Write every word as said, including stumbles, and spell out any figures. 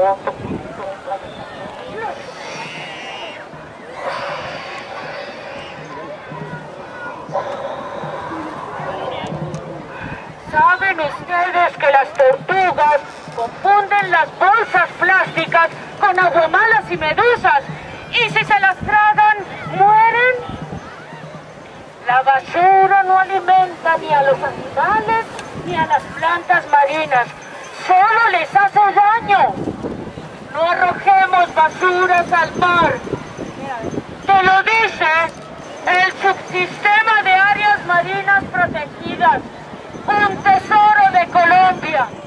¿Saben ustedes que las tortugas confunden las bolsas plásticas con aguamalas y medusas? Y si se las tragan, mueren. La basura no alimenta ni a los animales ni a las plantas marinas, solo les hace daño. No arrojemos basuras al mar. Te lo dice el subsistema de áreas marinas protegidas, un tesoro de Colombia.